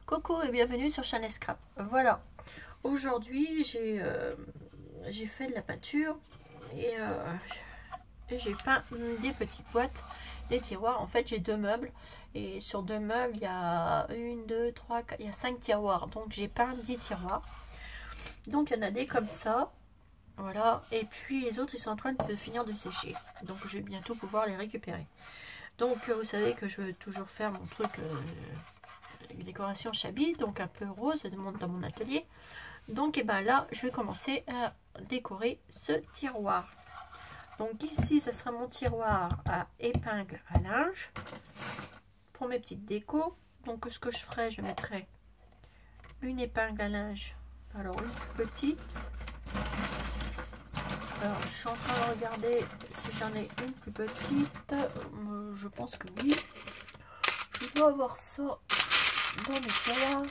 Coucou et bienvenue sur Chanel Scrap. Voilà, aujourd'hui j'ai fait de la peinture et j'ai peint des petites boîtes, des tiroirs. En fait j'ai deux meubles et sur deux meubles il y a une, deux, trois, quatre, il y a 5 tiroirs. Donc j'ai peint 10 tiroirs. Donc il y en a des comme ça. Voilà, et puis les autres ils sont en train de finir de sécher. Donc je vais bientôt pouvoir les récupérer. Donc vous savez que je veux toujours faire mon truc décoration shabby, donc un peu rose dans mon atelier. Donc et ben là je vais commencer à décorer ce tiroir. Donc ici ça sera mon tiroir à épingle à linge pour mes petites décos. Donc ce que je ferai, je mettrai une épingle à linge, alors une plus petite. Alors je suis en train de regarder si j'en ai une plus petite. Je pense que oui, je dois avoir ça dans mes tiroirs.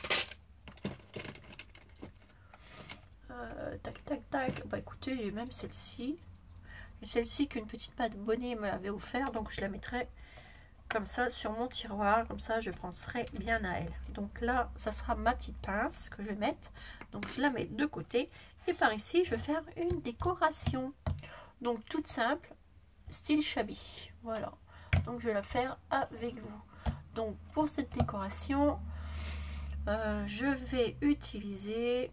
Tac tac tac. Bah écoutez, j'ai même celle-ci. Et celle-ci qu'une petite abonnée me l'avait offert, donc je la mettrai comme ça sur mon tiroir, comme ça je penserai bien à elle. Donc là ça sera ma petite pince que je vais mettre, donc je la mets de côté et par ici je vais faire une décoration, donc toute simple, style shabby. Voilà, donc je vais la faire avec vous. Donc pour cette décoration je vais utiliser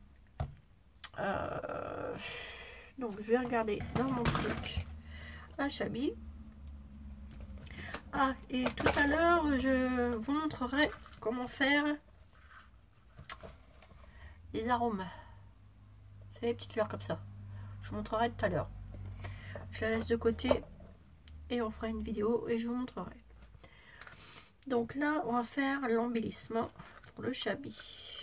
donc je vais regarder dans mon truc un shabby. Ah, et tout à l'heure je vous montrerai comment faire des arômes. C'est les petites fleurs comme ça, je vous montrerai tout à l'heure. Je la laisse de côté et on fera une vidéo et je vous montrerai. Donc là on va faire l'embellissement pour le shabby.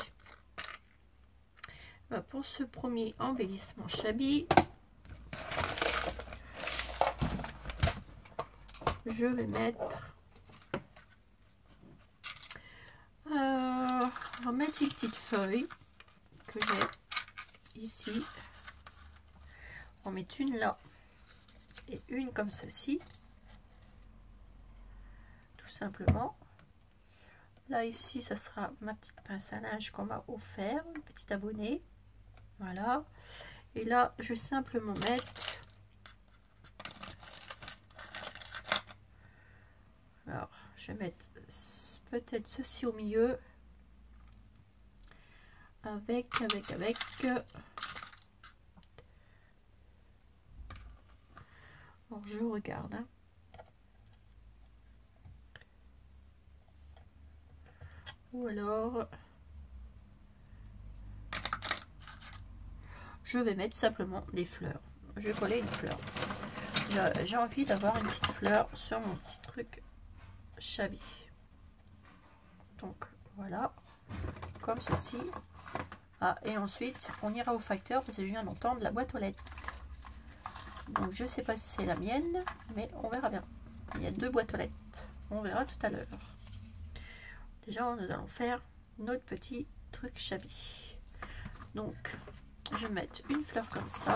Pour ce premier embellissement shabby, je vais mettre on va mettre une petite feuille que j'ai ici. On va mettre une là et une comme ceci, tout simplement. Là ici ça sera ma petite pince à linge qu'on m'a offert, une petite abonnée. Voilà, et là je vais simplement mettre alors je vais mettre peut-être ceci au milieu avec alors je regarde hein. Ou alors je vais mettre simplement des fleurs. Je vais coller une fleur. J'ai envie d'avoir une petite fleur sur mon petit truc shabby. Donc voilà, comme ceci. Ah, et ensuite on ira au facteur parce que je viens d'entendre la boîte aux lettres. Donc je sais pas si c'est la mienne, mais on verra bien. Il y a deux boîtes aux lettres. On verra tout à l'heure. Déjà nous allons faire notre petit truc shabby. Donc je vais mettre une fleur comme ça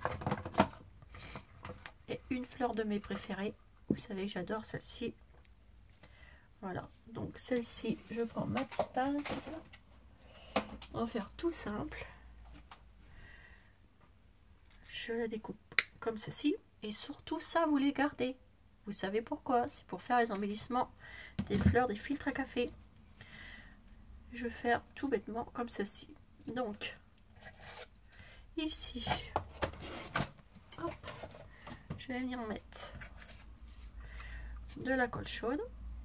et une fleur de mes préférées. Vous savez que j'adore celle-ci. Voilà, donc celle-ci je prends ma petite pince. On va faire tout simple. Je la découpe comme ceci et surtout ça vous les gardez. Vous savez pourquoi? C'est pour faire les embellissements des fleurs, des filtres à café. Je vais faire tout bêtement comme ceci. Donc ici, hop, je vais venir mettre de la colle chaude.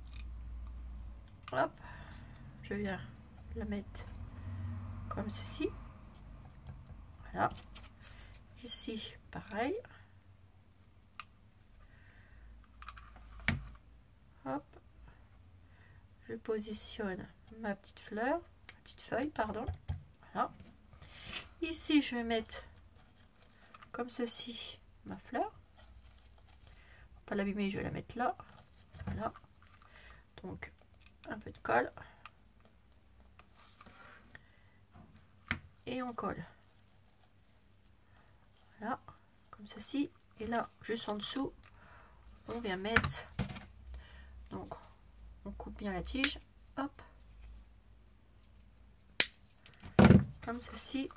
Hop, je viens la mettre comme ceci. Voilà. Ici, pareil. Hop, je positionne ma petite fleur, ma petite feuille, pardon. Voilà. Ici, je vais mettre comme ceci ma fleur. Pour pas l'abîmer, je vais la mettre là. Voilà. Donc, un peu de colle. Et on colle. Voilà, comme ceci. Et là, juste en dessous, on vient mettre. Donc, on coupe bien la tige. Hop. comme ceci.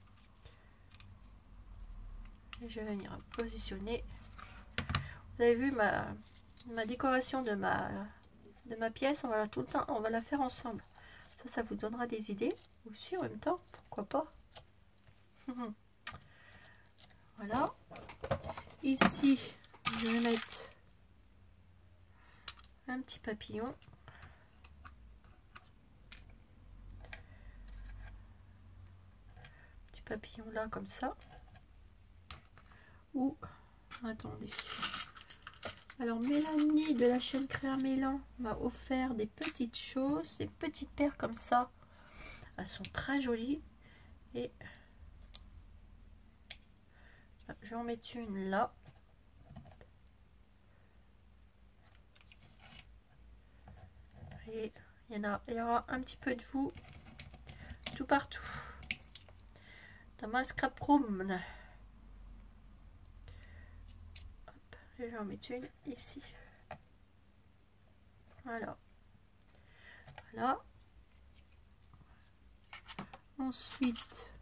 Et je vais venir positionner. Vous avez vu ma décoration de ma pièce, on va tout le temps, on va la faire ensemble. Ça vous donnera des idées aussi en même temps, pourquoi pas. Voilà. Ici, je vais mettre un petit papillon. Petit papillon là, comme ça. Ou, attendez. Alors, Mélanie de la chaîne Créamélan m'a offert des petites choses, des petites paires comme ça. Elles sont très jolies. Et je vais en mettre une là. Et il y aura un petit peu de vous tout partout. Dans ma scrap room. Hop, et je vais en mettre une ici. Voilà. Voilà. Ensuite,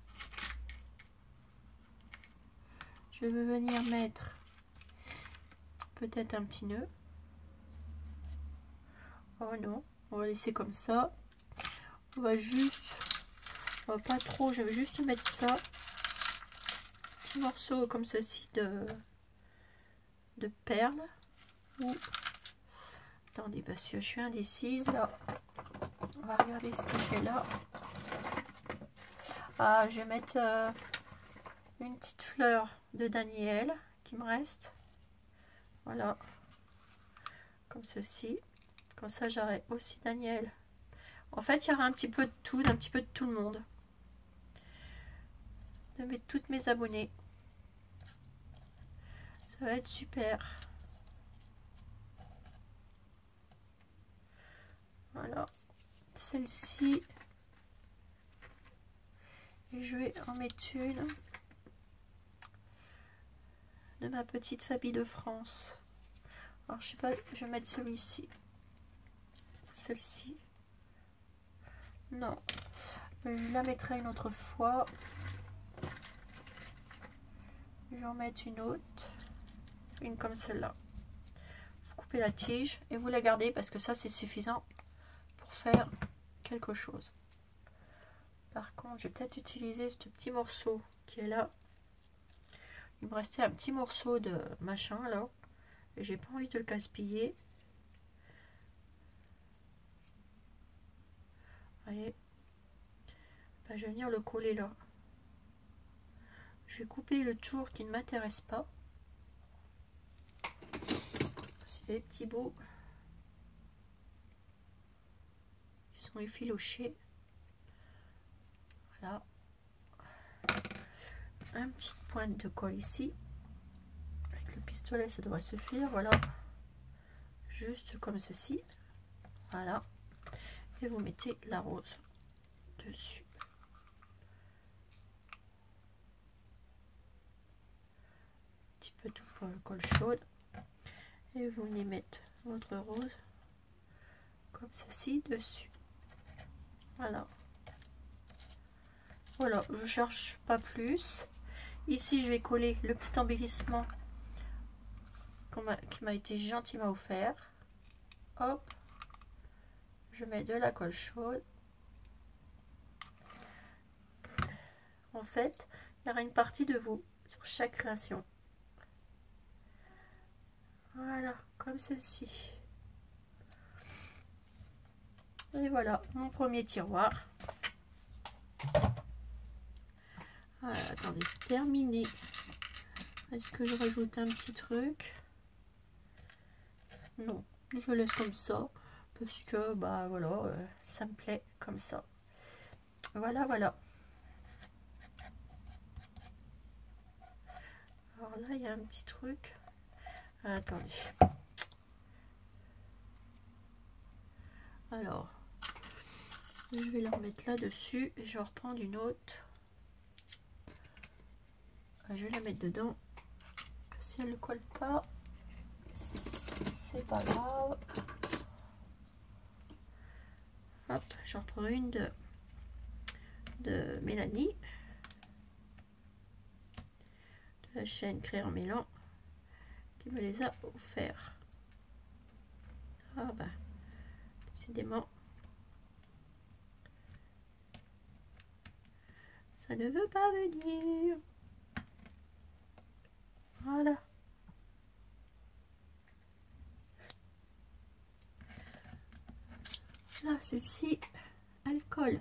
je vais venir mettre peut-être un petit nœud. Oh non, on va laisser comme ça. On va pas trop, je vais juste mettre ça. Petit morceau comme ceci de perles. Ou, attendez, parce que je suis indécise là. On va regarder ce que j'ai là. Ah, je vais mettre une petite fleur de Daniel qui me reste. Voilà. Comme ceci. Comme ça, j'aurai aussi Daniel. En fait, il y aura un petit peu de tout, d'un petit peu de tout le monde. De mettre toutes mes abonnés. Ça va être super. Voilà. Celle-ci. Et je vais en mettre une de ma petite famille de France. Alors, je sais pas, je vais mettre celui-ci. Celle-ci. Non. Je la mettrai une autre fois. Je vais en mettre une autre. Une comme celle-là. Vous coupez la tige et vous la gardez parce que ça, c'est suffisant pour faire quelque chose. Par contre, je vais peut-être utiliser ce petit morceau qui est là. Il me restait un petit morceau de machin là. Et j'ai pas envie de le gaspiller. Vous voyez, ben, je vais venir le coller là. Je vais couper le tour qui ne m'intéresse pas. C'est les petits bouts qui sont effilochés. Voilà. Un petit point de colle ici. Avec le pistolet, ça devrait suffire. Voilà. Juste comme ceci. Voilà. Et vous mettez la rose dessus. Un petit peu tout pour le colle chaude. Et vous venez mettre votre rose comme ceci dessus. Voilà. Voilà, je ne cherche pas plus. Ici, je vais coller le petit embellissement qui m'a été gentiment offert. Hop. Je mets de la colle chaude. En fait, il y aura une partie de vous sur chaque création. Voilà, comme ceci. Et voilà, mon premier tiroir. Voilà, attendez, terminé. Est-ce que je rajoute un petit truc? Non, je laisse comme ça. Parce que, bah voilà, ça me plaît comme ça. Voilà, voilà. Alors là, il y a un petit truc. Attendez. Alors, je vais la remettre là-dessus et je vais reprendre une autre. Je vais la mettre dedans. Si elle ne colle pas, c'est pas grave. Hop, j'en prends une de de Mélanie de la chaîne Créer en Mélan qui me les a offerts. Ah bah, décidément, ça ne veut pas venir. Voilà. Là, celle-ci, alcool.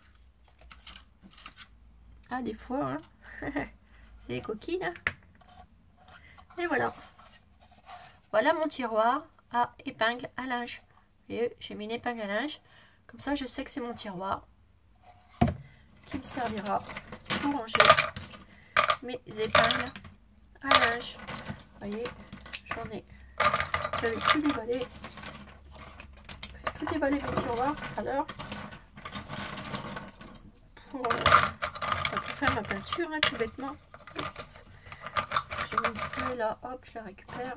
Ah, des fois, hein. C'est les coquilles, hein. Et voilà. Voilà mon tiroir à épingle à linge. Et j'ai mis une épingle à linge. Comme ça, je sais que c'est mon tiroir qui me servira pour ranger mes épingles à linge. Vous voyez, j'en ai. J'avais tout déballé. J'ai tout déballé mes tiroirs tout à l'heure pour faire ma peinture, hein, tout bêtement. Oups. J'ai mis une feuille là, hop, je la récupère.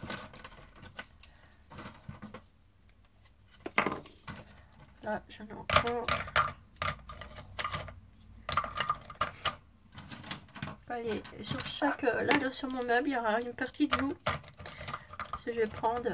Là, j'en ai encore. Allez, sur chaque, là sur mon meuble, il y aura une partie de vous. Parce que je vais prendre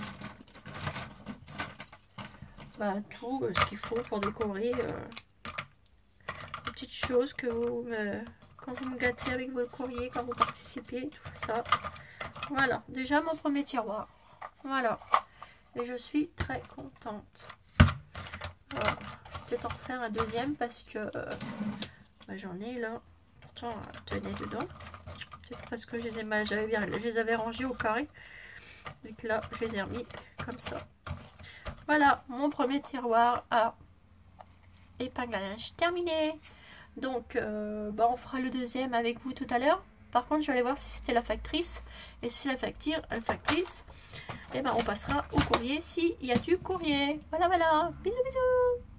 tout ce qu'il faut pour décorer les petites choses que vous quand vous me gâtez avec vos courriers, quand vous participez, tout ça. Voilà, déjà mon premier tiroir. Voilà. Et je suis très contente. Voilà. Je vais peut-être en refaire un deuxième parce que j'en ai là. Pourtant, tenez dedans. C'est parce que je les avais rangés au carré. Et que là, je les ai remis comme ça. Voilà, mon premier tiroir à épingle à linge terminé. Donc, on fera le deuxième avec vous tout à l'heure. Par contre, je vais aller voir si c'était la factrice. Et si la factrice, on passera au courrier s'il y a du courrier. Voilà, voilà. Bisous, bisous.